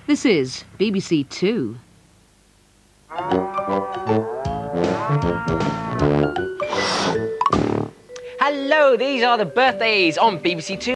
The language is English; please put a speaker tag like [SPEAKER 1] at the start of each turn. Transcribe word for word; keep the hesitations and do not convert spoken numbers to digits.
[SPEAKER 1] This is B B C Two.
[SPEAKER 2] Hello, these are the birthdays on B B C Two.